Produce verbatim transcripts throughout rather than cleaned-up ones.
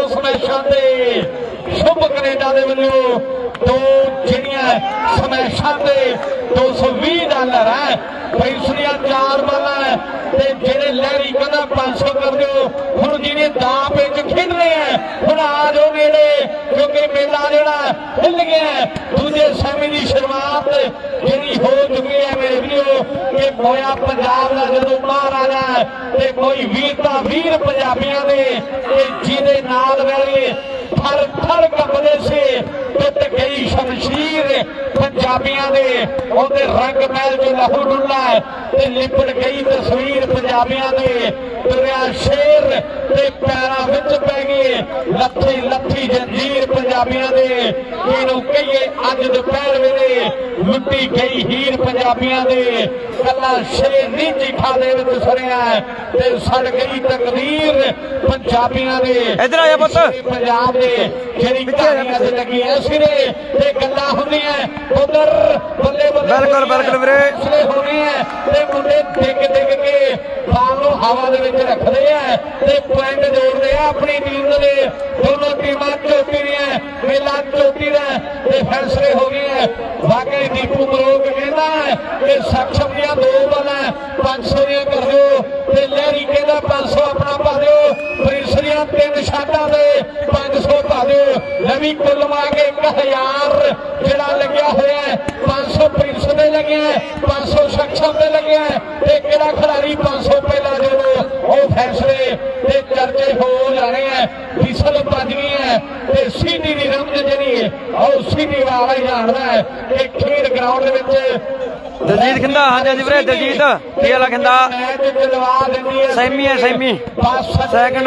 ਸਮੈਸ਼ਾਂ ਤੇ शुभ कनेडा दे वल्लों दो जिहड़ियां समैशां ते दो सौ भी डॉलर है पैसलियां चार बालां है ते जिहड़े लहरी कहंदा पांच सौ कर दिओ हुण जिहड़े दाव विच खेड रहे हैं हुण आ जाओ नेड़े क्योंकि मेला जिहड़ा हिल गया है दूजे सैमी की शुरुआत जिहड़ी हो चुकी है मेरे वीरो कि होया पंजाब दा जदों बाहर आ जाए ते कोई वीरता वीर पंजाबियां दे ते जिहदे नाल वेले थर थर कंबदे से टुट गई शमशीर पंजाबियां दे ओदे रंग महल जो लहू डुला है ते लिपट गई तस्वीर पंजाबियां दे तुरिया शेर ते पैरां विच पै गए लथी लथी जंजीर पंजाबियां दे इहनूं कहिए अज दोपहर वेले लुटी गई हीर पंजाबियां दे कला शेर नहीं चिखा दे विच सरिया ते सड़ गई तकदीर पंजाबियां दे इधर आया पुत्त पंजाब दे जेड़ी कहानी अज लगी है सिरे ते गल्लां हुंदियां उधर बल्ले बल्ले बिल्कुल बिल्कुल वीरे हो रहे हैं ते मुंडे डिग डिग के बाल नूं हवा दे विच रखदे हैं ते पॉइंट जोड़दे हैं अपनी टीम दे दोनों टीमां चोटी दियां मेला चोटी दा ते फैसले हो गए हैं वाकई दीपू मरोग कहंदा है कि सक्षम दियां दो बालां पांच सौ दियां कर दिओ ते लहरी कहंदा पांच सौ अपना पा दिओ प्रिंस दियां तीन शाटां दे पांच सौ पा दिओ नवी कुल मा के एक हजार जिहड़ा लग्या होया है पांच सौ प्रिंस दे लगे हैं पांच सौ सक्षम दे लगे हैं ते किहड़ा खिलाड़ी पांच सौ पहला जो वो फैसले ते चर्चे हो जाने हैं फिसल भज गई है ते सीधी दी रमज जिहड़ी और सीधी वाला ही जानदा है कि खेड ग्राउंड दे विच दलजीत कहंदा हाँ जी वीरे दलजीत की वाला कहंदा सैमी है सैमी सैकंड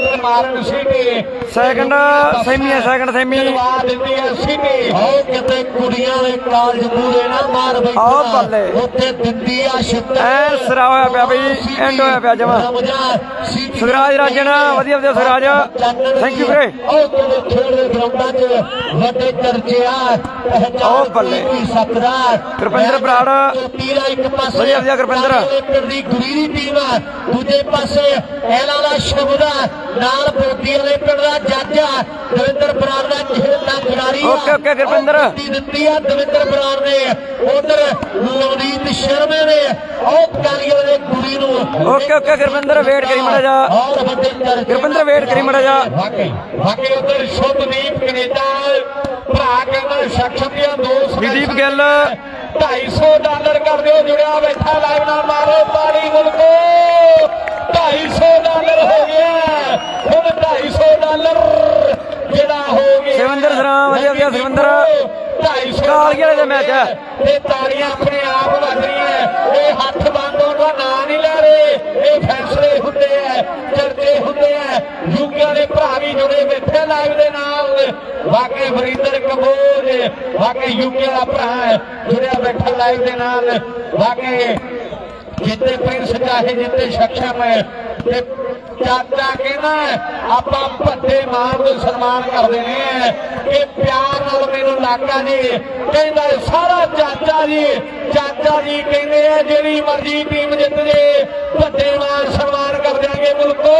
सैकंड सैमी है सैकंड सैमी आओ बल्ले ऐ सिरा होया पिया बई एंड होया पिया जमा सुखराज राजन वधिया वधिया सुखराज थैंक यू वीरे आओ बल्ले गुरपिंदर बराड़ वधिया वधिया गुरपिंदर गुरीरी टीम दूजे पासे एला दा शबदा नाल पोटी वाले पिंड दा जज दविंदर बराड़ दा खेलदा खिडारी ओके ओके गुरपिंदर दित्ती है दविंदर बराड़ ने उधर लवनीत शर्मे ने ओ कालिया दे कुड़ी नूं ओके ओके गुरपिंदर वेट करी मड़ा जा गुरपिंदर वेट करी मड़ा जा वाकई वाकई उधर शुभदीप कनेडा भरा कहंदा सक्षम दियां दो विदीप गिल ढाई सौ डॉलर कर दो जुड़िया बैठा लाइव ना मारो पारी मुल्को ढाई सौ डॉलर हो गया हुण ढाई सौ डॉलर जिहड़ा हो गया सिकंदर सराम वधिया वधिया सिकंदर कालगिया दे मैच है ते ताड़ियां अपने आप वज रही है ये हाथ बंद होने का नाम नहीं ले रहे ये फैसले हुंदे हैं चर्चे हुंदे हैं यूके वाले भरा भी जुड़े बैठे लाइव दे नाल वाकई वरिंदर कंबोज वाकई यूके वाला भरा है जुड़िया बैठा लाइव दे नाल वाकई जितने प्रिंस चाहे जितने सक्षम है चाचा कहना आपां भट्टे मान को सन्मान कर देने हैं कि प्यार नाल मैनूं लागा जी कहंदा सारा चाचा जी चाचा जी कहंदे हैं जिहड़ी मर्जी टीम जित जे भट्टे मान सन्मान कर देंगे मुल्को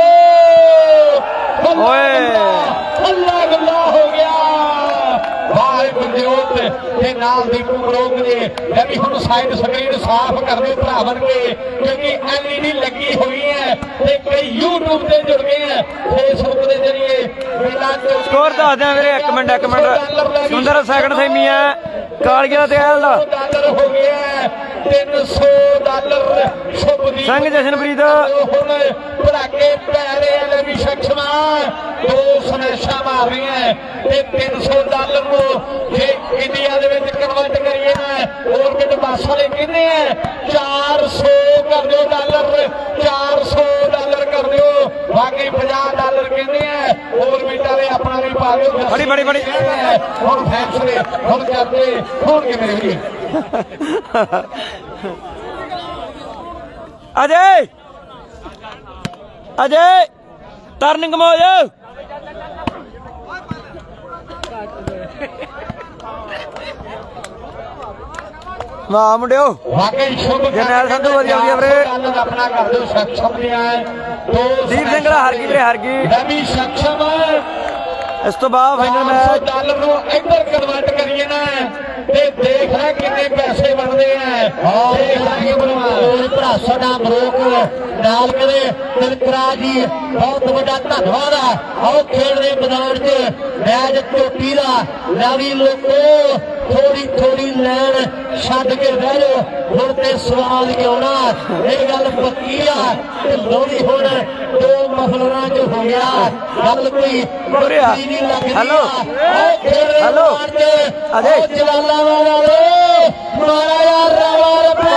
अल्लाह गुल्ला हो गया वाह गुरजोत ते नाल दीपू मरोग ने मैं भी हुण साइड स्क्रीन साफ कर दे भरा बन के क्योंकि एलईडी लगी हुई है ते कई यूट्यूब ते जुड़ गए हैं फेसबुक के जरिए स्कोर दस दें वीरे एक मिनट एक मिनट सुंदर सैकंड सैमी है कालगिया ते एल दा डॉलर हो गया है तीन सौ डॉलर शुभदीप संग जशनप्रीत हुण भड़ाके पै रहे हैं भी सक्षमा दो स्मैशां मार रही हैं ते तीन सौ डॉलर को जे इंडिया दे विच कन्वर्ट करिए ना ऑर्बिट बस वाले कहते हैं चार सौ कर दो डॉलर चार सौ डॉलर कर दो बाकी पचास डॉलर कहते हैं ऑर्बिट वाले अपना भी पा दो बड़ी बड़ी बड़ी हुण फैसले हुण करते होणगे मेरे वीर अजय अजय टर्निंग मौज ਵਾਹ ਮੁੰਡਿਓ ਵਾਕਈ ਸ਼ੁਭ ਜਰਨੈਲ ਸੰਧੂ ਵਧੀਆ ਵਧੀਆ ਵੀਰੇ ਆਪਣਾ ਕਰ ਦਿਓ ਸક્ષਮ ਦੀਆਂ ਦੋ ਦੀਪ ਸਿੰਘ ਦਾ ਹਰ ਗਈ ਵੀਰੇ ਹਰ ਗਈ ਰਵੀ ਸક્ષਮ ਇਸ ਤੋਂ ਬਾਅਦ ਫਾਈਨਲ ਮੈਚ ਡਾਲਰ ਨੂੰ ਇੱਧਰ ਕਨਵਰਟ ਕਰੀਏ ਨਾ ਤੇ ਦੇਖ ਲੈ ਕਿੰਨੇ ਪੈਸੇ ਬਣਦੇ ਆ ਦੇਖ ਲੈ ਕਿ ਬਣਵਾ ਭਰਾ ਸਾਡਾ ਮਰੋਕ ਨਾਲ ਕਰੇ ਤਿਲਕਰਾ ਜੀ ਬਹੁਤ ਵੱਡਾ ਧੰਨਵਾਦ ਆ ਆਓ ਖੇਡ ਦੇ ਮੈਦਾਨ 'ਚ ਮੈਚ ਚੋਟੀ ਦਾ ਲਵੀ ਲੋਕੋ ਥੋੜੀ ਥੋੜੀ ਲੈਣ ਛੱਡ ਕੇ ਬਹਿ ਜਾਓ ਹੁਣ ਤੇ ਸਵਾਲ ਕਿਉਣਾ ਇਹ ਗੱਲ ਪੱਕੀ ਆ ਤੇ ਲੋਹੜੀ ਹੁਣ ਦੋ ਮਫਲਰਾਂ 'ਚ ਹੋ ਗਿਆ ਗੱਲ ਕੋਈ ਨਹੀਂ ਲੱਗਦੀ ਹੈਲੋ ਹੈਲੋ ਅਜੇ ਜਲਾਲਾਬਾਦ ਵਾਲੇ ਮਾਰਾ ਯਾਰ ਰਵਾ ਰਵਾ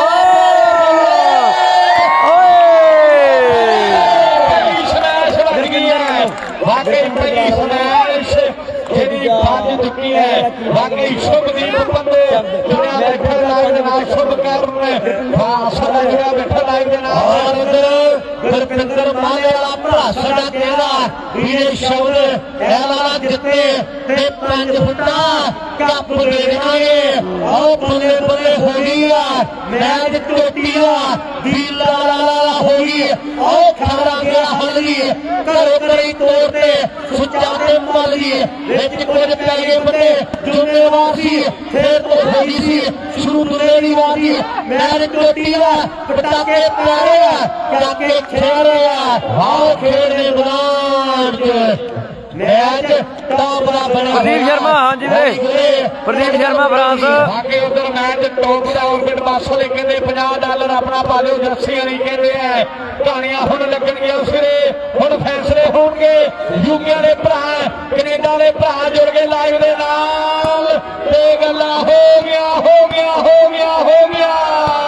वाकई बड़ी स्मैश ਜਿਹੜੀ ਵੱਜ ਚੁੱਕੀ ਹੈ ਵਾਕਈ ਸ਼ੁਭਦੀਪ ਬੰਦੇ ਦੁਨੀਆ ਦੇ ਬੈਠੇ ਲਾਈਵ ਦੇ ਨਾਲ ਸ਼ੁਭ ਕਰਨ ਸਾਡਾ ਜਿਹੜਾ ਬੈਠਾ ਲਾਈਵ ਦੇ ਨਾਲ ਔਰ ਗੁਰਪਿੰਦਰ ਮਾਲੇ ਵਾਲਾ ਭਰਾ ਸਾਡਾ ਕਹਿੰਦਾ ਵੀਰੇ ਸ਼ਬਦ ਐਲਾਨਾ ਜਿੱਤੇ ਤੇ ਪੰਜ ਫੁੱਟਾ ਕੱਪ ਦੇ ਦੇਣਾਗੇ ਆਓ ਬੱਲੇ ਬੱਲੇ ਹੋ ਗਈ ਆ ਮੈਚ ਚੋਟੀ ਦਾ ਦੀਲਾ ਲਾ ਹੋ ਗਈ ਆਓ ਖਬਰਾਂ ਗਿਆ ਹਲ ਗਈ ਘਰੋਂ ਘਰੀ ਤੋੜ ਤੇ ਸੁੱਚਾ ਤੇ ਮਲ ਗਈ ਵਿੱਚ ਕੁਝ ਪੈ ਗਏ ਬੰਦੇ ਜ਼ਿੰਮੇਵਾਰ ਸੀ ਫੇਰ ਤੋਂ ਹੋ ਗਈ ਸੀ ਸ਼ੁਰੂ ਦੁਰੇ ਦੀ ਵਾਰੀ ਮੈਚ ਚੋਟੀ ਦਾ ਪਟਾਕੇ ਪਿਆਰੇ ਆ ਪਟਾਕੇ ਖੇਡ ਰਹੇ ਆ ਆਓ ਖੇਡ ਦੇ ਮੈਦਾਨ 'ਚ मैच टॉप का बना प्रदीप शर्मा हाँ जी वीरे प्रदीप शर्मा फ्रांस आगे उधर मैच टॉप का ऑर्बिट बासो ले कहते पचास डॉलर अपना पा लो जर्सी नहीं कहते हैं कहानियां हुण लगणगियां सिरे हुण फैसले होणगे यूके वाले भरा कनेडा वाले भरा जुड़ गए लाइव दे नाल ते गल्लां हो गया हो गया हो गया हो गया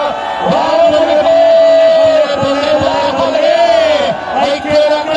इत्थे रन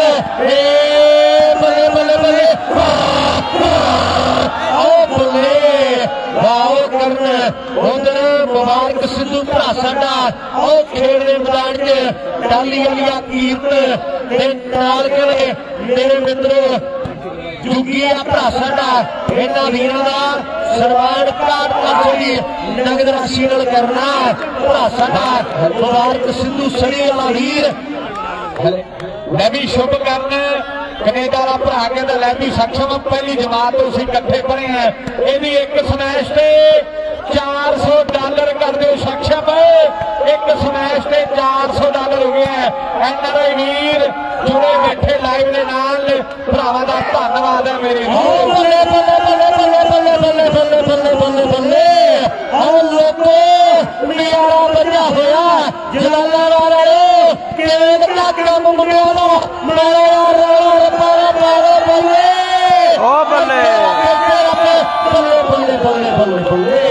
मुबारक सिद्धू भरा साडा आओ खेड दे मैदान च टाली वाली कीरत नाल करे मेरे मित्रो जुगिया भरा साडा इन्हां वीरां दा सन्मान घाट करदी नगद राशि नाल करना भरा साडा मुबारक सिद्धू सड़ी वाला वीर मैं भी शुभ करना कनेडा वाला भरा कहता लै भी सक्षम पहली जमात तो असीं इकट्ठे पढ़े हैं यदि एक स्मैश से चार सौ डॉलर कर दो सक्षम एक स्मैश से चार सौ डॉलर हो गया एन आर आई वीर जुड़े बैठे लाइव के नाल भरावां दा धन्नवाद है मेरे बल्ले बल्ले बल्ले बल्ले बल्ले बल्ले बल्ले बल्ले बल्ले आओ लोगो नजारा बजा होया जलालाबाद वाले केद दा काम मुंडिया दा मारा यार पारा पारा बल्ले ओ बल्ले बल्ले बल्ले बल्ले बल्ले बल्ले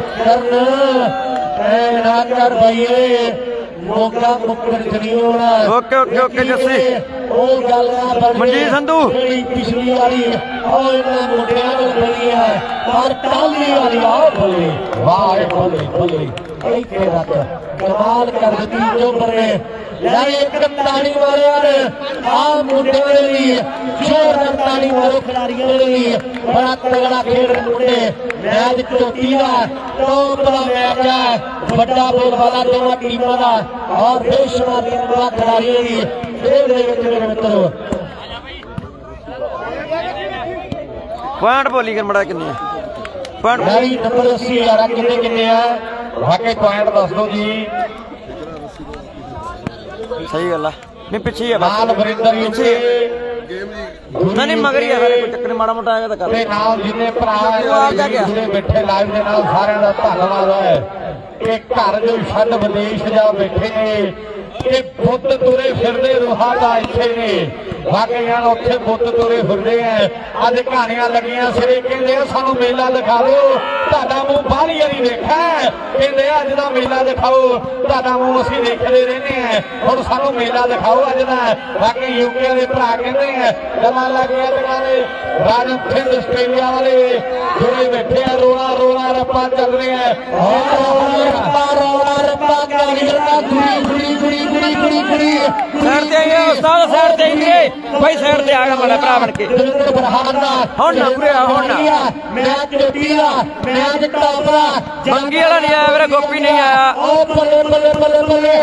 करना ना कर भाईए मौका मुक्कर नहीं होना ओके ओके ओके जस्सी ओ गल ना बन मनजीत संधू पिछली वाली और इन्हां मुंडियां नाल बनी है पर टाली वाली आ बोले वाह बोले बोले इत्थे रख कमाल कर दी जो बरे ਲੈ ਇੱਕ ਤਾੜੀ ਮਾਰੋ ਯਾਰ ਆ ਮੁੰਡਿਆਂ ਦੇ ਲਈ ਜ਼ੋਰਦਾਰ ਤਾੜੀ ਮਾਰੋ ਖਿਡਾਰੀਆਂ ਦੇ ਲਈ ਬੜਾ ਤਗੜਾ ਖੇਡ ਰਹੇ ਮੁੰਡੇ ਮੈਚ ਚੋਟੀ ਦਾ ਟੌਪ ਦਾ ਮੈਚ ਹੈ ਵੱਡਾ ਬੋਲ ਵਾਲਾ ਦੋਵਾਂ ਟੀਮਾਂ ਦਾ ਔਰ ਬੇਸ਼ੁਮਾਰ ਦੀਆਂ ਖਿਡਾਰੀਆਂ ਦੀ ਖੇਡ ਦੇ ਵਿੱਚ ਮੇਰੇ ਮਿੱਤਰੋ ਪੁਆਇੰਟ ਬੋਲੀ ਕਰ ਮੜਾ ਕਿੰਨੇ ਪੁਆਇੰਟ ਨਹੀਂ ਨੰਬਰ ਅੱਸੀ ਯਾਰਾ ਕਿੰਨੇ ਕਿੰਨੇ ਆ ਵਾਕਈ ਪੁਆਇੰਟ ਦੱਸ ਦਿਓ ਜੀ सही गल नहीं पिछे है नाल वरिंदर यूके नहीं नहीं मगर ही है कोई चक्कर माड़ा मोटा आएगा तो कर ते नाल जिन्ने भरा जुड़े बैठे लाइव दे नाल सारिਆਂ ਦਾ ਧੰਨਵਾਦ ਹੈ कि घर जो छड़ विदेश जा बैठे ने कि बुत तुरे फिरदे रूहां दा इत्थे ने वाकई उत्थे बुत तुरे फिरदे हैं अज कहानियां लगियां सिरे कहंदे सानू मेला दिखा दो तुहाडा मूंह बाहरी वाली देखा कहंदे अज दा मेला दिखाओ तुहाडा मूंह असीं देखदे रहने हैं हुण सानू मेला दिखाओ अज दा वाकई यूके वाले भरा कहंदे हैं गल्लां लगियां तेरे ने राजन सिंह आस्ट्रेलिया वाले जुड़े बैठे हैं रोला रोला रप्पा चल रहे हैं रोला रप्पा का वीरता गुड़ी गुड़ी गुड़ी गुड़ी गुड़ी गुड़ी साइड ते आइए उस्ताद साइड ते आइए भाई साइड ते आ गया बड़ा भरा बन के हुण ना पूरे हुण ना मैच चोटी दा मैच टॉप दा मंगी वाला नहीं आया मेरा गोपी नहीं आया ओ बल्ले बल्ले बल्ले बल्ले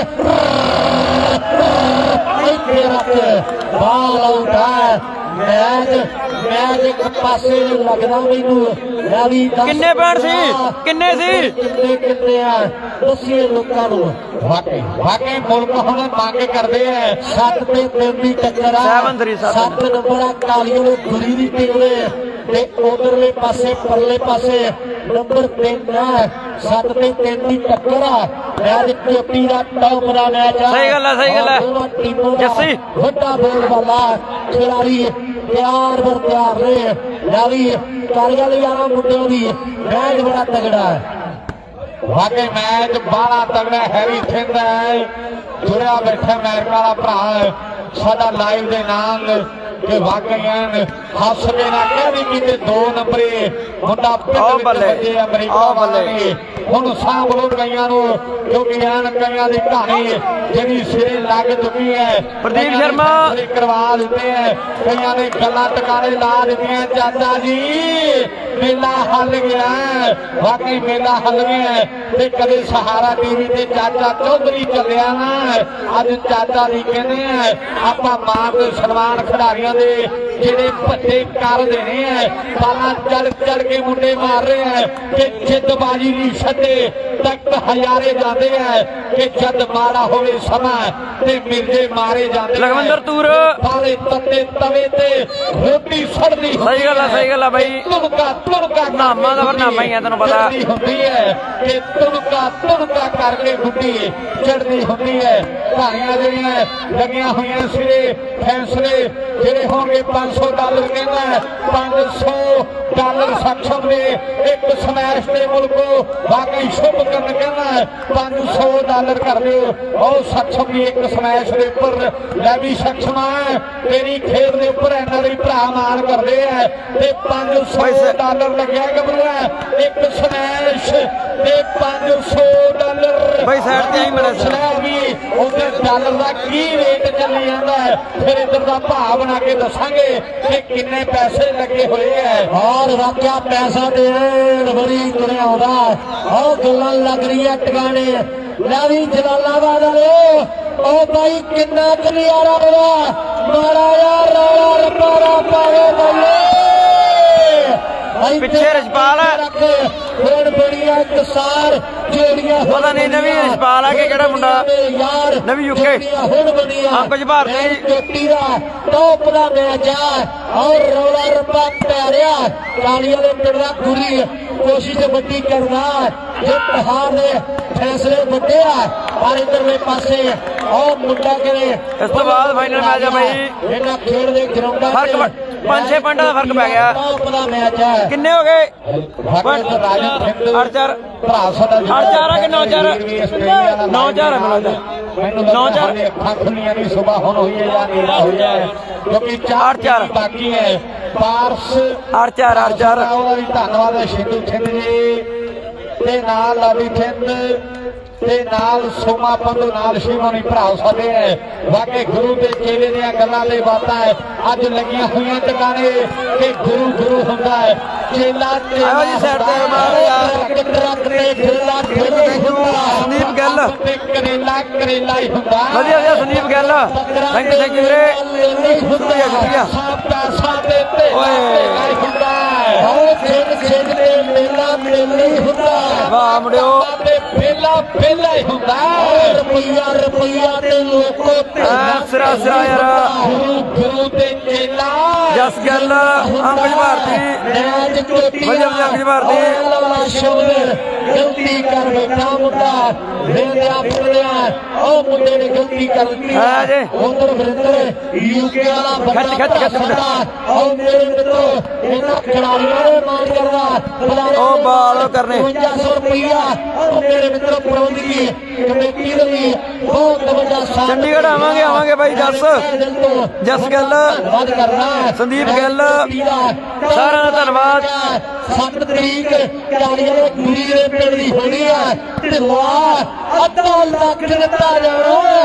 बाल आउट है मैच मैच एक पासे लगदा मैनू रवि किन्ने पॉइंट सी किन्ने सी किन्ने किन्ने आ दसिए लोकां नू वाकई वाकई मुल्क हुण मंग करदे आ सत्त ते तीन दी टक्कर आ सत्त नंबर आ कालियों दी गुरी दी टीम ने ते उधरले पासे परले पासे नंबर तीन है सत्त ते तीन दी टक्कर आ मैच चोटी दा टॉप दा मैच आ सही गल है सही गल है जस्सी वड्डा बोल वाला खिलाड़ी प्यार बर प्यार ने रवि कारगिल यारा मुंडियों दी मैच बड़ा तगड़ा है वाकई मैच बड़ा तगड़ा हैवी खेलता है जुड़िया बैठा अमेरिका वाला भरा साडा लाइव दे नाल कि वाकई हासवे ना कहनी कि दो नंबरे मुंडा बजे अमरीका वाले हुण सांभ लो कईयां नूं क्योंकि एन कईयां दी कहानी जिहड़ी सिरे लग चुकी है प्रदीप शर्मा करवा दिते हैं कईयां ने गल्लां टकाने ला दित्तियां चाचा जी मेला हल गया वाकई मेला हल गया ते कदे सहारा टीवी ते चाचा चौधरी चलिया ना अज चाचा जी कहने आपां मां ते सलमान खिडारियां दे जेडे भत्ते कर देने हैं बाला चढ़ चढ़ के मुंडे मार रहे हैं कि जिद्दबाजी नहीं छड्डे तक हजारे जाते हैं कि जद मारा होवे समा ते मिर्जे मारे जाते हैं लखविंदर तूर सारे तत्ते तवे ते रोटी सड़दी सही गल है सही गल है भाई तुड़का तुड़का नामा दा नामा ही है तेनू पता होंदी है कि तुड़का तुड़का करके गुड्डी चढ़दी होंदी है कहानियां जेहड़ियां लगियां हुई सिरे फैसले जेडे होंगे पांच सौ डॉलर कहना पांच सौ डॉलर सक्षम ने एक स्मैश के मुल्क वाकई शुभ करन कहना पांच सौ डॉलर कर दो और सक्षम भी एक स्मैश के उपर लै भी सक्षम है तेरी खेल के उपर एनआरआई भरा मान करते हैं ते पांच सौ डॉलर लग्या गबरूआ एक स्मैश ते पांच सौ डॉलर भाई साइड ते ही बड़ा भी उधर डॉलर का की रेट चली जाता है फिर इधर का भाव बना के दसांगे कि किन्ने पैसे लगे हुए हैं और वाकया पैसा देन बड़ी तुरिया होता और गल्लां लग रही है टिकाने रवि जलालाबाद वाले ओ भाई किन्ना नजारा होगा मारा यार रौला रपारा पावे बल्ले पिछे रजपाल बड़िया कसार जोड़ियां पता नहीं नवी रजपाल है कि केड़ा मुंडा नवी यूके अंकुश भारती चोटी दा टॉप दा मैच है और रौला रप्पा प्यारिया काली वाले पिंड दा गुरी कोशिश बड़ी करदा जित हार दे फैसले बड़े आ पर इधरले पासे और मुंडा करे इस तो बाद फाइनल मैच है भाई इन्हां खेल दे ग्राउंडां फर्क पांच छे पॉइंट का फर्क पै गया टॉप दा मैच है किन्ने हो गए अठ चार अठ चार है कि नौ चार नौ चार है मेरा नौ चार अखां खुलियां नहीं सुबह हुण हुई है या नीला हुई है क्योंकि चार चार बाकी है पार्स आठ चार आठ चार धन्यवाद है शिंदू छिंद जी ते नाल लाली छिंद ते नाल सोमा पंधू नाल शिवानी भरा साडे है वाकई गुरु के चेले दी गल्लां ते बातां है अज लगियां हुई टिकाने कि गुरु गुरु हुंदा है चेला आओ जी साइड ते मारो यार संदीप गैल करेला करेला ही हुंदा वधिया वधिया संदीप गैल थैंक यू थैंक यू वीरे शुक्रिया शुक्रिया पैसा देते ओए हुंदा हो खेल खेल के मेला मेला ही हुंदा वाह मुंडियो बेला बेला ही हुंदा रुपया रुपया ते लोको सिरा सिरा यार गुरु गुरु ते चेला जस गैल अंकुश भारती वधिया वधिया अंकुश भारती गलती कर बैठा मुंडा वेंदया फिरदया ओ मुंडे ने गलती कर दी हां जी उधर वरिंदर यूके वाला खच खच खच मुंडा ओ मेरे मित्रों इन्हां खिलाड़ियों ने मान करदा ओ बाल करने पचवंजा सौ रुपया ओ मेरे मित्रों प्रबंधकी कमेटी दी बहुत बड़ा साथ चंडीगढ़ आवांगे आवांगे भाई जस जस गैल धन्यवाद करना संदीप गैल सारा दा धन्यवाद सत्त तरीक कालियां दे गुरी दे पिंड दी होनी है ते वाह अद्धा लख दित्ता जाना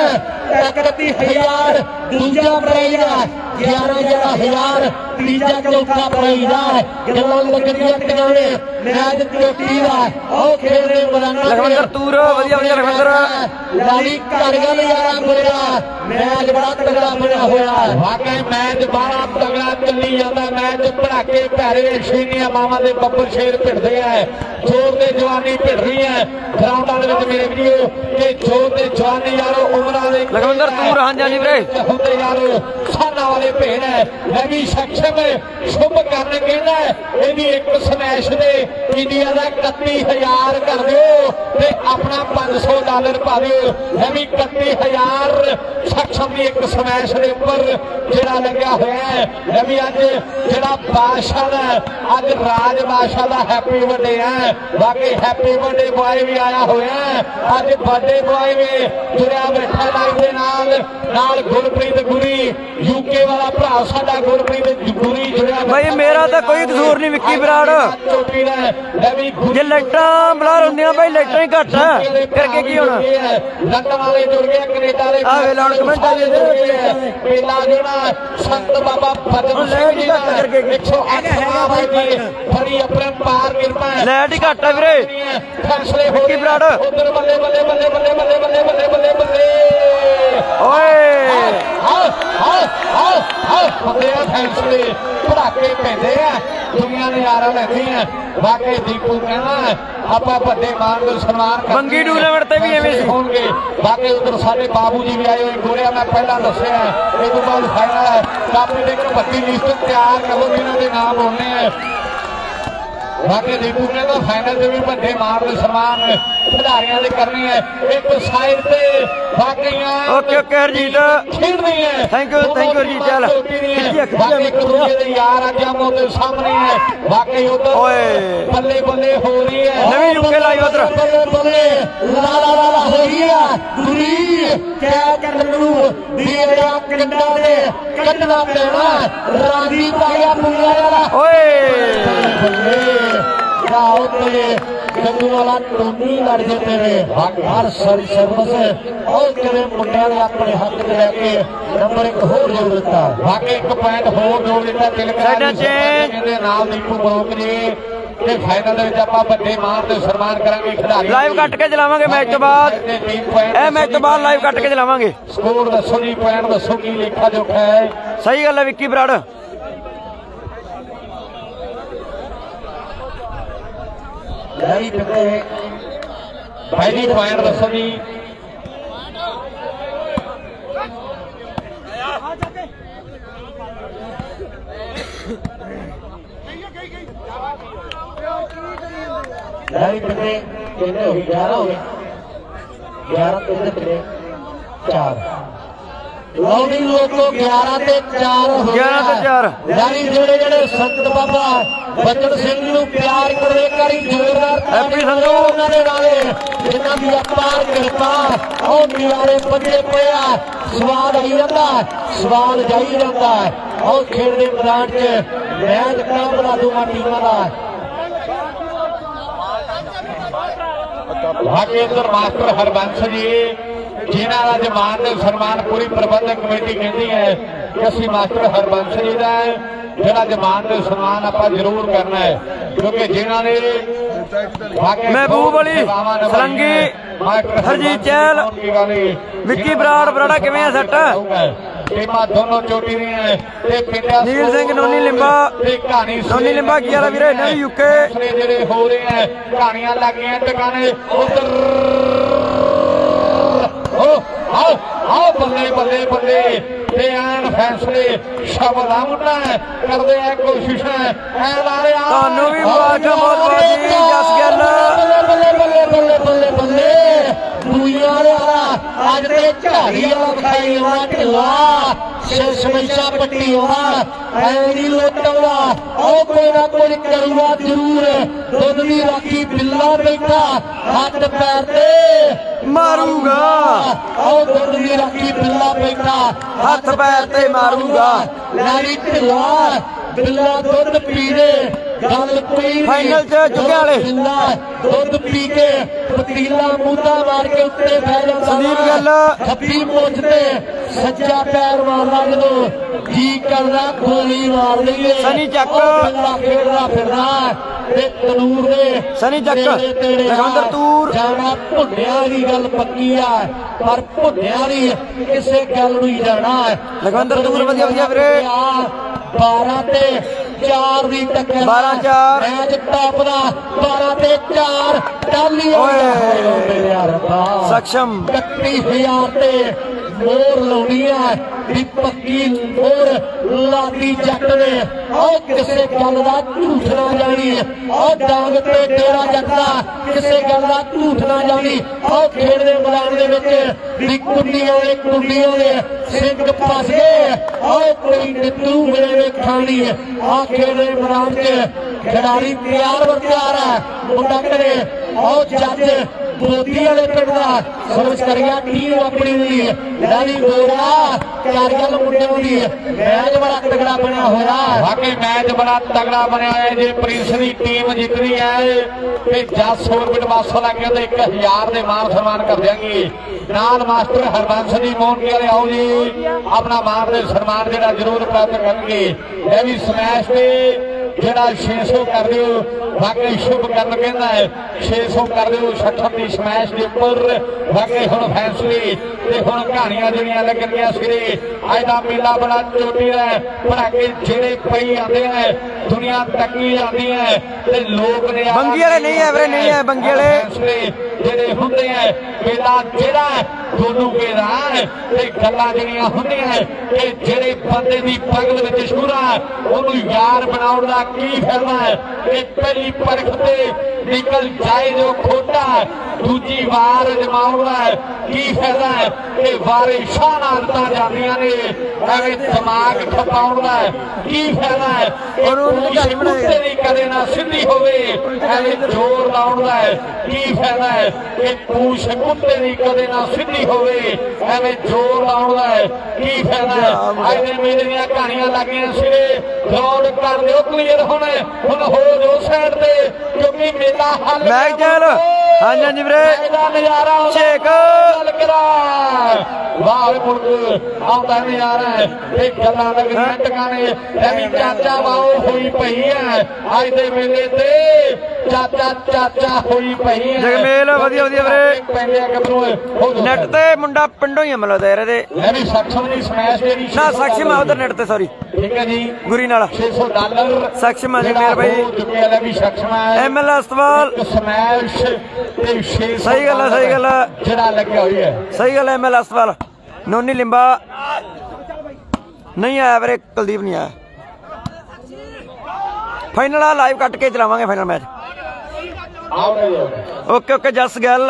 इकती हजार दूजा प्राइज है ग्यारह ग्यारह हजार तीजा चौथा प्राइज है गल्लां लगदियां टिकाणे मैच चोटी दा ओ खेल रहे लखविंदर तूर वधिया वधिया लखविंदर लाली घर गल यार मेरा मैच बड़ा तगड़ा बना होया वाकई मैच बड़ा तगड़ा चली जाता मैच पड़ाके पैरे छेनिया मावा दे बब्बर शेर भिड़दे है जोर ते जवानी भिड़ रही है ग्राउंडां दे विच मेरे वीडियो ते जोर ते जवानी यारो उमरां दे लखविंदर तूर हां जानी वीरे हुंदे यारो साना वाले भेड़ है रवि सक्षम शुभ करन कहंदा इहदी एक स्मैश दे इंडिया दा इकती हजार कर दिओ ते अपना पांच सौ डॉलर पा दिओ रवि इकती हजार सक्षम दी एक स्मैश दे उपर जेड़ा लग्या होया है रवि अज जेड़ा बादशाह दा अज राज बादशाह दा हैप्पी बर्थडे है बाकी हैप्पी बर्थडे बॉय भी आया होया है अज बर्थडे बॉय भी जुड़िया बैठा लाइव दे नाल नाल गुरप्रीत गुरी यूके वाला भरा साडा गुरप्रीत गुरी जुड़िया भाई मेरा तो कोई कसूर नहीं विक्की बराड़ जे लाइटां बलार होंदियां भाई लाइटां ही घट है करके की होना लंदन वाले जुड़ गए कनेडा वाले आ वेला हुण कमेंट आ जे पेला जेड़ा संत बाबा भजन सिंह जी करके एक सौ आठ भाई जी बड़ी अपरंपार किरपा है लाइट ही घट है वीरे फैसले हो विक्की बराड़ उधर बल्ले बल्ले बल्ले बल्ले बल्ले बल्ले बल्ले बल्ले बल्ले ओए हां हां हां हां बल्ले फैसले पड़ाके पैंदे आ दुनिया नजारा लैंदी है वाकई दीपू कहना ਆਪਾਂ ਵੱਡੇ ਮਾਨ ਨੂੰ ਸਨਮਾਨ ਕਰਦੇ ਬੰਗੀ ਟੂਰਨਾਮੈਂਟ ਤੇ ਵੀ ਐਵੇਂ ਸੀ ਹੋਣਗੇ ਬਾਕੀ ਉਧਰ ਸਾਡੇ ਬਾਬੂ ਜੀ ਵੀ ਆਏ ਹੋਏ ਗੋਰਿਆ ਮੈਂ ਪਹਿਲਾਂ ਦੱਸਿਆ ਇਹ ਤੋਂ ਬਾਅਦ ਫਾਈਨਲ ਹੈ ਕਾਪੀ ਦੇ ਕਬੱਡੀ ਲਿਸਟ ਤਿਆਰ ਕਰੋ ਇਹਨਾਂ ਦੇ ਨਾਮ ਹੋਣੇ ਆ ਬਾਕੀ ਦੀਪੂ ਨੇ ਤਾਂ ਫਾਈਨਲ ਦੇ ਵੀ ਵੱਡੇ ਮਾਨ ਨੂੰ ਸਨਮਾਨ ਖਿਡਾਰੀਆਂ ਦੇ ਕਰਨੀ ਹੈ ਇੱਕ ਸਾਈਡ ਤੇ ਬਾਕੀਆਂ ਓਕੇ ਓਕੇ ਹਰਜੀਤ ਖੇਡਣੀ ਹੈ thank you thank you Harjit ਚੱਲ ਬਾਕੀ ਇੱਕ ਦੂਜੇ ਦੇ ਯਾਰ ਅੱਜ ਆਮੋ ਦੇ ਸਾਹਮਣੇ ਹੈ ਬਾਕੀ ਉਧਰ ਓਏ ਬੱਲੇ ਬੱਲੇ ਹੋ ਰਹੀ ਹੈ ਨਵੀਂ ਯੂਕੇ ਲਾਈਵ ਉਧਰ ਬੱਲੇ ਬੱਲੇ ਲਾ ਲਾ ਲਾ ਹੋ ਰਹੀ ਆ ਗੁਰੀ ਕਹਿ ਕਰਨ ਨੂੰ ਦੀਵਿਆ ਕੰਡਾ ਦੇ ਕੱਢਣਾ ਪੈਣਾ ਰਾਂਦੀ ਪਾਇਆ ਪੁੰਗਲਾ ਵਾਲਾ ਓਏ ਬੱਲੇ ਰਾਉ ਤੇ गंगू वाला टोनी लड़ जाते रहे हर सारी सर्विस और किवे मुंडिया ने अपने हक में लैके नंबर एक होर जोड़ दिता बाकी एक पॉइंट होर जोड़ दिता तिलकराज कहते नाल दीपू मरोक जी ते फाइनल दे विच आपां वड्डे मान ते सम्मान करांगे खिडारी लाइव कट के चलावांगे मैच तो बाद ए मैच तो बाद लाइव कट के चलावांगे स्कोर दसो जी पॉइंट दसो की लेखा जोखा है सही गल है विक्की बराड़ नहीं टुके भाई जी पॉइंट दसो जी नहीं टुके कहते हो ग्यारह हो गए ग्यारह तो चार लौड़ी लोगों ग्यारह ते चार ग्यारह ते चार यानी जेड़े जेड़े संत बाबा बचन सिंह नूं प्यार करे करी जोरदार हैप्पी संधू उन्हां दे नाले जिन्हां दी अपार किरपा और निवारे बजे पिया स्वाद आई जांदा स्वाद जाई जांदा और खेल दे मैदान च मैच का बना दूंगा टीमां दा बाकी इधर मास्टर हरबंस जी जिन्हां दा जमान ते सम्मान पूरी प्रबंधक कमेटी कहती है कि असीं मास्टर हरबंस जी दा जिहड़ा जमान ते सम्मान आपां जरूर करना है क्योंकि जिन्हां ने महबूब अली सलंगी हरजीत चहल विक्की बराड़ बराड़ा किवें है सैट टीमां दोनों चोटी दी हैं ते पिंडा नील सिंह नोनी लिंबा नोनी लिंबा की वाला वीरे नवी यूके जेड़े हो रहे हैं कहानियां लग गई टकाने उधर ओ आओ आओ बल्ले बल्ले बल्ले ते आन फैसले शबदा मुंडा करदे आ कोशिशां ऐ ला रे आ तानू भी मुबारक बहुत बहुत जी जस गल बल्ले बल्ले बल्ले बल्ले बल्ले दुनिया वाला आज ते झाड़ी वाला खाई वाला ढिला शमैशा पट्टी आउंदा ऐ लोटाउंदा ओ कोई ना कोई करूगा जरूर दुध दी राखी बिल्ला बैठा हाथ पैर ते मारूगा ओ दुध दी राखी बिल्ला बैठा हाथ पैर ते मारूगा लैनी ढिला बिल्ला दुध पी दे गल कोई फाइनल च चुके वाले बिल्ला दुध पी के पतीला मुद्दा मार के उत्ते बह जांदा संदीप गल खब्बी मुंछ ते सज्जा पैर मारदा जदों जी करदा गोली मार लईए सनी चक बिल्ला खेडदा फिरदा ते तनूर दे सनी चक लखविंदर तूर जाना भुन्निया दी गल पक्की है पर भुन्निया दी किसे गल नूं जाना है लखविंदर तूर वधिया वधिया वीरे बारह ते चार दी टक्कर बारह चार मैच टॉप दा बारह ते चार टाली सक्षम इकत्ती हजार ते मोर लाउणी है दी पक्की मोर लादी जट ने और किसे गल दा झूठ ना जानी और डांग ते डेरा जट दा किसे गल दा झूठ ना जानी और खेड दे मैदान दे विच दी कुंडियां दे कुंडियां दे सिंह फस गए और कोई नित्तू मेरे खानी आ खेड दे मैदान च खिडारी तैयार बर तैयार है मुंडा करे और जज मोदी वाले पिंड का सर्विस कर गया टीम अपनी हुई लड़ी गोरा कारगिल मुंडे हुई मैच बड़ा तगड़ा बनया होया वाकई मैच बड़ा तगड़ा बनया है जे प्रिंस दी टीम जितनी है ते दस ओवर वासो लगे तो एक हजार के मान सम्मान कर देंगे नाल मास्टर हरबंस जी मोहन के वाले आओ जी अपना मान दे सम्मान जेड़ा जरूर प्राप्त करेंगे यह भी स्मैश पे जेड़ा छे सौ कर दियो वाकई शुभ करन कहंदा है छे सौ कर दियो छठम दी स्मैश दे उपर वाकई हुण फैसले ते हुण कहानियां जेड़ियां लगणगीਆਂ सिरे अज दा मेला बड़ा चोटी दा है भड़ाके जेड़े पई आंदे हैं दुनिया तकी जांदी है ते लोक ने बंगी वाले नहीं है वीरे नहीं है बंगी वाले फैसले जेड़े हुंदे हैं मेला जेड़ा दोनों के राह ते गल्लां जेड़ियां हुंदियां हैं कि जेड़े बंदे दी पगल विच शूरा ओनू यार बनाउण दा की फायदा है कि पहली परख ते निकल जाए जो खोटा दूजी वार जमाउण दा की फायदा है कि वारिशां आदतां जांदियां ने एवें दिमाग खपाउण दा की फायदा है कि कदे ना सिद्धी होवे एवें जोर लाउण दा की फायदा है कि पूछ कुत्ते दी कदे ना सिद्धी होवे एवें जोर लाउण दा की फायदा है अज दे मेले दीयां कहानियां लगियां सिरे ग्राउंड कर दिओ क्लीयर हुण हुण हो जो साइड ते क्योंकि मेला हल मैच चल हां जी वीरे नजारा शेख गल करा वाह मुल्क आउंदा नजारा है ये गल्लां लगदियां टकाने एवी चाचा वाओ होई पई है अज दे मेले ते चाचा चाचा होई पई है जगमेल वधिया वधिया वीरे पहले गबरू नेट ते मुंडा पिंडों ही मिलदा तेरे दे मैं भी सक्षम दी स्मैश जेडी ना सक्षम है उधर नेट ते सॉरी ठीक है जी गुरी नाल छे सौ डॉलर सक्षम है मेरे भाई चुके वाला भी सक्षम है एमएल अस्पताल स्मैश ते छे सौ सही गल है सही गल है जेड़ा लग्या हुई है सही गल है एमएल अस्पताल नोनी लिंबा नहीं आया वीरे कुलदीप नहीं आया फाइनल लाइव कट के चलावांगे फाइनल मैच ओके ओके जस गल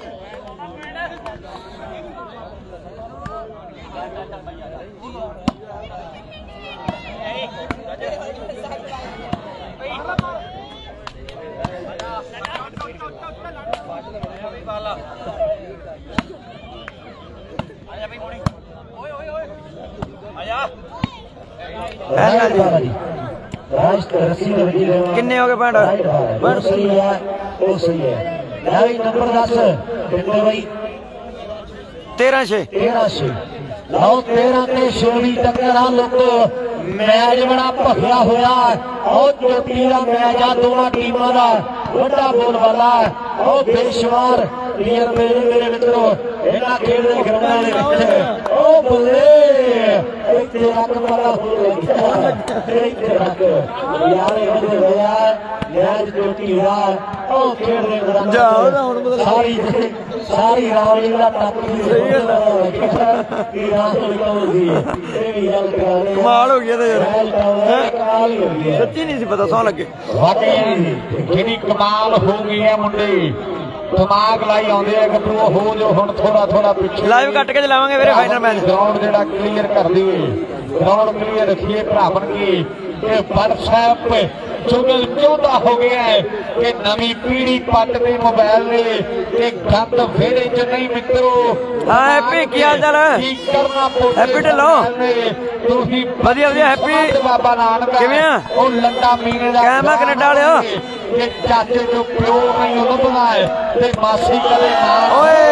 किन्ने हो गए पॉइंट पॉइंट सही है वो सही है भाई नंबर दस कितने भाई तेरह छे तेरह छे लाओ तेरह ते छे टक्कर आ लोगो मैच बड़ा भखिया होया और चोटी का मैच आ दोनों टीमों का वड्डा बोल वाला और बेशुमार प्लेयर मेरे मेरे मित्रों इन्हां खेल दे ग्राउंडां दे विच ओ बल्ले इत्थे रख वाला हो गया इत्थे रख यार ये होया मैच चोटी हुआ ओ खेल दे ग्राउंड जाओ ना हुण मतलब सारी सारी रावली दा टप सही है कि रात निकल गई ये भी गल कर कमाल हो गया यार कमाल हो गया सच्ची नहीं सी पता सौ लगे वाकई जेडी कमाल हो गई है मुंडे दिमाग लाई आते हैं गब्रू हो जो हुण थोड़ा थोड़ा पीछे लाइव कट के चलावांगे वीरे फाइनल मैच ग्राउंड जेड़ा क्लीयर कर दिए ग्राउंड क्लीयर रखिए भरावन की व्हाट्सएप चुगल चौदह हो गया है कि नवी पीढ़ी पट दे मोबाइल ने कि गंद वेड़े च नहीं मित्रो। हाँ हैप्पी की हाल चाल है हैप्पी ढिल्लो वधिया वधिया हैप्पी बाबा नानक किवें आ ओ लंडा मीने दा कायम आ कनेडा वालिओ कि चाचे जो प्यो नहीं उलझदा है ते मासी कदे मां ओए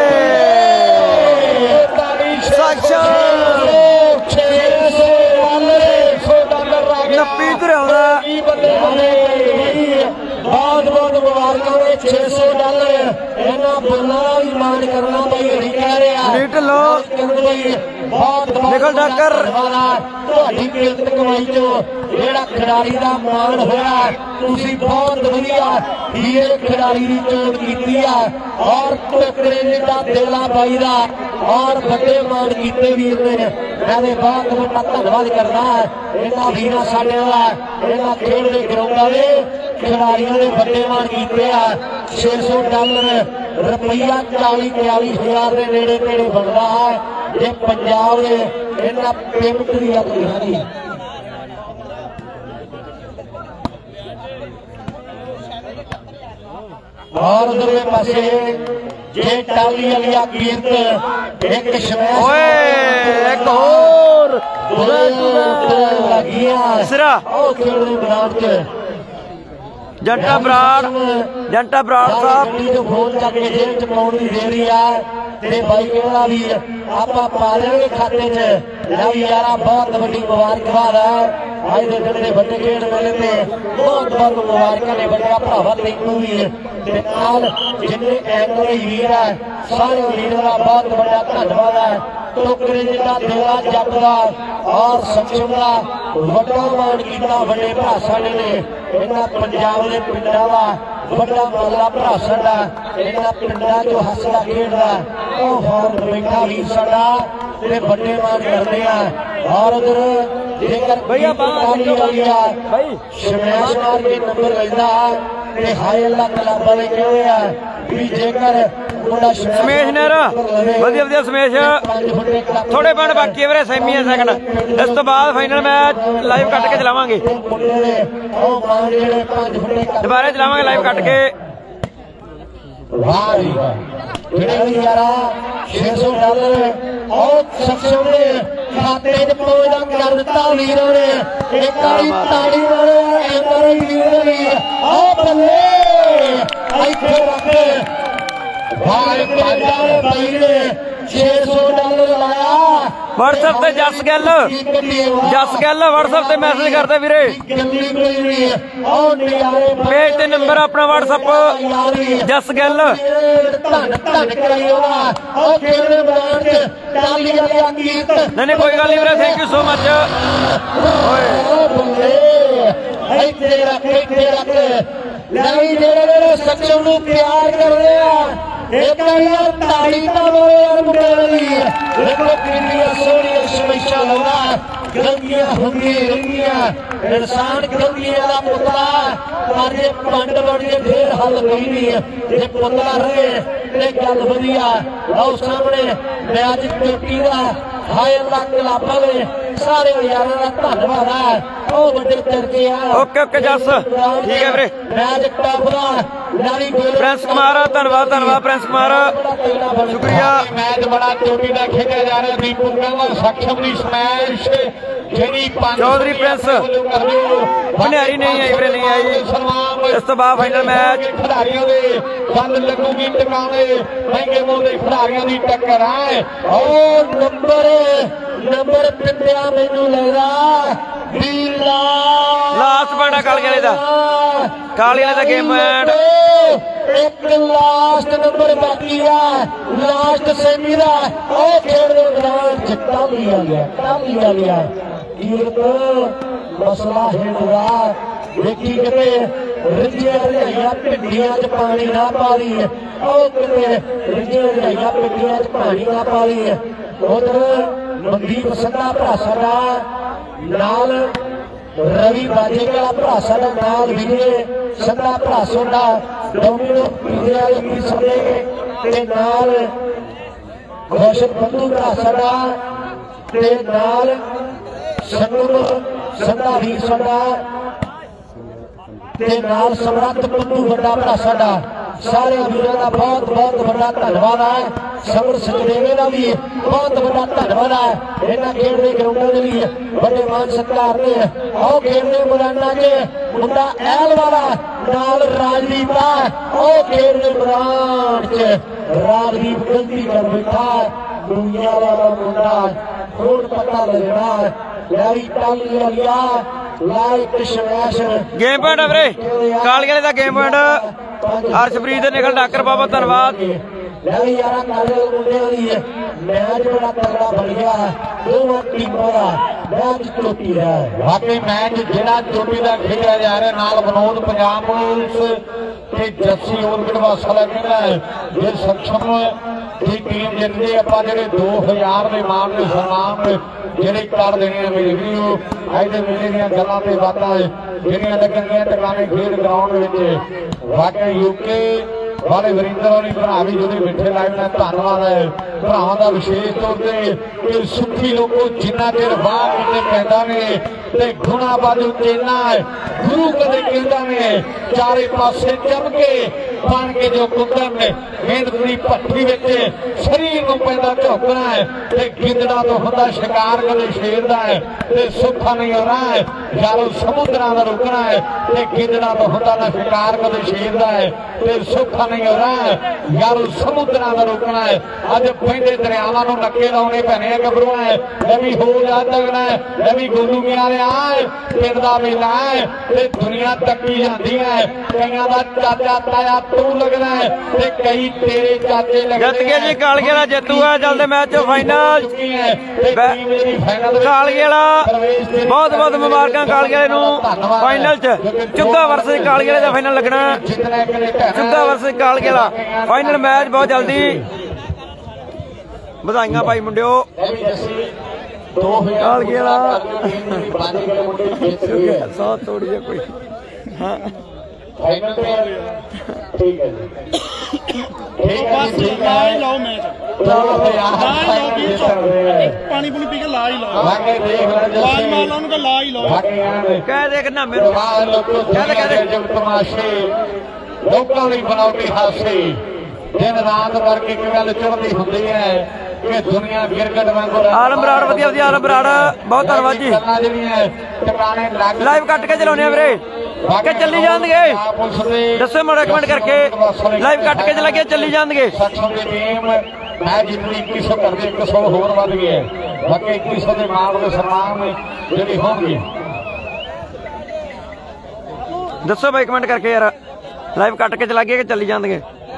सक्शन नप्पी इधर आउंदा बहुत बहुत मुबारक छे सौ डॉलर इन्ना बोलना भी मान करना भाई हरी कह रहा ढिल्लो बहुत निकल डॉक्टर ਤੁਹਾਡੀ ਕਿਰਤ ਕਮਾਈ ਚੋਂ ਜਿਹੜਾ ਖਿਡਾਰੀ ਦਾ ਮਾਣ ਹੋਇਆ ਤੁਸੀਂ ਬਹੁਤ ਵਧੀਆ ਹੀਰੇ ਖਿਡਾਰੀ ਦੀ ਚੋਣ ਕੀਤੀ ਆ ਔਰ ਟੋਕਰੇ ਜਿਹੜਾ ਦੇਲਾ ਬਾਈ ਦਾ ਔਰ ਵੱਡੇ ਮਾਣ ਕੀਤੇ ਵੀਰ ਨੇ ਮੈਂ ਦੇ ਬਹੁਤ ਵੱਡਾ ਧੰਨਵਾਦ ਕਰਦਾ ਇਹਨਾਂ ਵੀਰਾਂ ਸਾਡੇ ਦਾ ਇਹਨਾਂ ਖੇਡ ਦੇ ਗਰਾਊਂਡਾਂ ਦੇ ਖਿਡਾਰੀਆਂ ਦੇ ਵੱਡੇ ਮਾਣ ਕੀਤੇ ਆ ਛੇ ਸੌ ਡਾਲਰ ਰੁਪਈਆ ਚਾਲੀ ਬਿਆਲੀ ਹਜ਼ਾਰ ਦੇ ਨੇੜੇ ਤੇੜੇ ਬਣਦਾ ਹੈ ਜੇ ਪੰਜਾਬ ਦੇ ਇਹਨਾਂ ਪੇਮੈਂਟ ਦੀ ਆਪਣੀ ਹਾਨੀ और उधर पासे ये टाली वाली कीर्त एक शमैश ओए एक और लगिया सिरा ओ खेल ग्राउंड च जंटा बराड़ जंटा बराड़ साहब जो फोन करके जेब च पाउण दी देरी है ते भाई कहना भी आपा पा लेंगे खाते च लव यारा बहुत बड़ी मुबारकबाद है आज दे दिन दे बड़े खेड मेले ते बहुत बहुत मुबारकां ने बड़े भरावा तैनूं भी ते नाल जिन्ने एंगल वीर है सारे वीर का बहुत बड़ा धन्यवाद है टोकरे जिला देला जग का और सक्षम का वड्डा मान कीता बड़े भरा साडे ने इन्हां पंजाब दे पिंडां दा वड्डा माला भरा साडा इन्हां पिंडां चों हसदा खेडदा ओ फौज बैठा वीर साडा ते बड़े मान करदे आ और उधर जेकर भैया बाहर भाई शमैश मार के नंबर लेंदा ते हाय अल्लाह कलाबा दे क्यों है भी जेकर समेश नेर वधिया वधिया समेश थोड़े पिंड बाकी वीरे सैमी है सैकंड इस तो बाद फाइनल मैच लाइव कट के चलावांगे दोबारा चलावांगे लाइव कट के छे सौ डॉलर और सक्षम ने खाते च पहुंचा कर दिता वीरों ने एक ताड़ी वाले एनआरआई वीर ने ओ बल्ले इत्थे रख भाई पंजाब भाई ने छे सौ डॉलर लाया व्हाट्सएप पे जस गैल जस गैल व्हाट्सएप पे मैसेज करते वीरे पेज ते नंबर अपना व्हाट्सएप जस गैल नहीं नहीं कोई गल नहीं वीरे थैंक यू सो मच सक्षम नूं प्यार करदे आ एक ताड़ी का देखो पीढ़ियां सोनिया शमेशा लौड़ा गंदियां होंगी रंगियां इंसान गंदियां का पुतला पर जे पंड बन के फिर हल कोई नहीं जे पुतला रहे ते गल वधिया आओ सामने मैच चोटी का हाय अल्लाह कलाबा दे सारे यारां दा धन्नवाद है ओ बड़े चर्चे आ ओके ओके जस ठीक है वीरे मैच टॉप दा नारी प्रिंस कुमार धन्यवाद धन्यवाद प्रिंस कुमार शुक्रिया मैच बड़ा चोटी का खेला जा रहा है दीपू कहना सक्षम दी स्मैश जेडी चौधरी प्रिंस भंडारी नहीं आई वीरे नहीं आई इस तो बाद फाइनल मैच खिडारियों दे गल लगूगी टकाने महंगे मोल दे खिडारियों दी टक्कर है और नंबर नंबर पिंडिया मैनू लगदा बीला लास्ट पॉइंट काली वाले दा काली वाले दा गेम एंड एक लास्ट नंबर बाकी है लास्ट सेमी दा ओ खेल दे दौरान चिट्टा लिया गया टाली आ गया कीरत मसला हिंदुआ देखी किते रिजिया रिहाइया पिंडियां च पानी ना पा दी ओ किते रिजिया रिहाइया पिंडियां च पानी ना पा दी उधर मनदीप संधा भरा साडा नाल रवि बाजे का भरा साडा नाल विजय संधा भरा साडा डोमिनो पिज़्ज़ा भी सने ते नाल रोशन बंधु भरा साडा ते नाल सनुर संधा भी साडा ते नाल समरथ बंधु बड़ा भरा साडा सारे वीरों का बहुत बहुत बड़ा धन्यवाद है। समर सचदेवे का भी बहुत बड़ा धन्यवाद है। इन्होंने खेल के ग्राउंडों के लिए बड़े मान सत्कार ने आओ खेलने मैदाना के मुंडा एल वाला नाल राजदीप का आओ खेलने मैदान च राजदीप गलती कर बैठा दुनिया वाला मुंडा खून पता लगना लाई टाली वालिया गेम पॉइंट है वीरे कालगेले का गेम पॉइंट हर्षप्रीत निखल डाकर बहुत धन्यवाद। वाकई मैच जिला चोटी का खेलिया जा रहा नाल विनोद पंजाब ते जस्सी ओलगढ़ वाला कहना है जे सक्षम की टीम जितती है आप जो दो हजार के मान के सन्मान ਜਿਹੜੇ ਕਰ ਦੇਣੇ ਮੇਰੇ ਵੀਰੋ ਅੱਜ ਦੇ ਮੇਲੇ ਦੀਆਂ ਗੱਲਾਂ ਤੇ ਬਾਤਾਂ ਜਿਹੜੀਆਂ ਲੱਗਣਗੀਆਂ ਟਿਕਾਣੇ ਖੇਡ ਗਰਾਊਂਡ ਵਿੱਚ ਵਾਕਈ ਯੂਕੇ ਵਾਲੇ ਵਰਿੰਦਰ ਹੋਣੀ ਭਰਾ ਵੀ ਜਿਹੜੇ ਬੈਠੇ ਲਾਈਵ ਨਾਲ ਧੰਨਵਾਦ ਹੈ ਭਰਾਵਾਂ ਦਾ ਵਿਸ਼ੇਸ਼ ਤੌਰ ਤੇ ਕਿ ਸੁੱਖੀ ਲੋਕੋ ਜਿੰਨਾ ਚਿਰ ਬਾਹਰ ਕਿਤੇ ਪੈਂਦਾ ਨੇ ਤੇ ਗੁਣਾ ਬਾਜੂ ਚੇਨਾ ਗੁਰੂ ਕਦੇ ਕਹਿੰਦਾ ਨੇ ਚਾਰੇ ਪਾਸੇ ਜਮ ਕੇ ਬਣ ਕੇ ਜੋ ਕੁੱਤਰ ਨੇ ਮਿਹਨਤ ਦੀ ਭੱਠੀ ਵਿੱਚ ਸਰੀਰ ਨੂੰ ਪੈਂਦਾ ਝੋਕਣਾ ਹੈ ਤੇ ਗਿੱਦੜਾ ਤੋਂ ਹੁੰਦਾ ਸ਼ਿਕਾਰ ਕਦੇ ਸ਼ੇਰ ਦਾ ਹੈ ਤੇ ਸੁੱਖਾ ਨਹੀਂ ਹੋਣਾ ਹੈ ਯਾਰੋ ਸਮੁੰਦਰਾਂ ਦਾ ਰੁਕਣਾ ਹੈ ਤੇ ਗਿੱਦੜਾ ਤੋਂ ਹੁੰਦਾ ਨਾ ਸ਼ਿਕਾਰ ਕਦੇ ਸ਼ੇਰ ਦਾ ਹੈ ਤੇ ਸੁੱਖਾ नहीं हो रहा है यार समुद्र का रोकना है अज पेंडे दरियावां नूं नक्के लाने पैने गभरू है रवि हो जा लगना है रवि गोलू मियां आए पिंड दा मेला है ते दुनिया तकी जाती है कईयां दा चाचा ताया तू लगना है ते कई तेरे चाचे लगने जित गए जी कालगेला जेतू है चलते मैच फाइनल कालगेला बहुत बहुत मुबारक कालगेले नूं फाइनल च चुग्गा वर्सेस कालगेले दा फाइनल लगना चुग्गा वर्सेस कालगेला फाइनल मैच बहुत जल्दी बधाइयां भाई मुंडियो कालगेला सौ तोड़ी कोई हाँ ठीक है पानी पुनी पी के ला ही लो आवाज मार लो उनका ला ही लो कह दे ना मेरे कह दे कह दे तमाशे लोगों की बनावटी हासे दिन रात करके एक गल चढ़ती होंगी है कि दुनिया गिरगट वांगू आलम बराड़ वधिया वधिया आलम बराड़ बहुत धन्यवाद जी लाइव कट के चलाने वीरे के चली जाएंगे दसो माड़ा कमेंट करके लाइव कट के चला के चली जाएंगे मैच जितनी इक्की सौ करके एक सौ होर वध गई है बाकी इक्की सौ के मान के सम्मान जी होंगी दसो भाई कमेंट करके यार लाइव कट के चला गए कि चली जाएंगे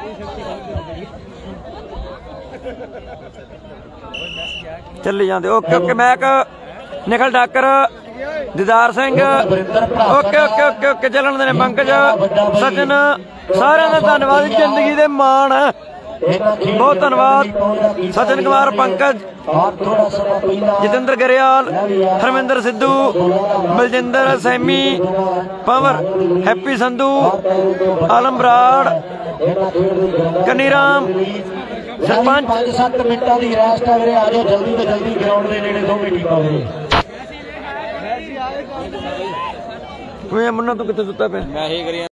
चली जाते ओके ओके मैक Nikhal Dakar Didar Singh okay okay okay okay चलन देने पंकज सचिन सारे का धन्यवाद जिंदगी दे मान बहुत धन्यवाद सचिन कुमार पंकज जितेंद्र गरेवाल हरमिंदर सिद्धू बलजिंदर सैमी पंवर हैप्पी संधू आलम बराड़ कनीराम सरपंच सत्त मिनटों की रेस्ट है आ जाओ जल्दी तो जल्दी ग्राउंड के नेड़े दो मिनट मुन्ना तू कितने सुता पे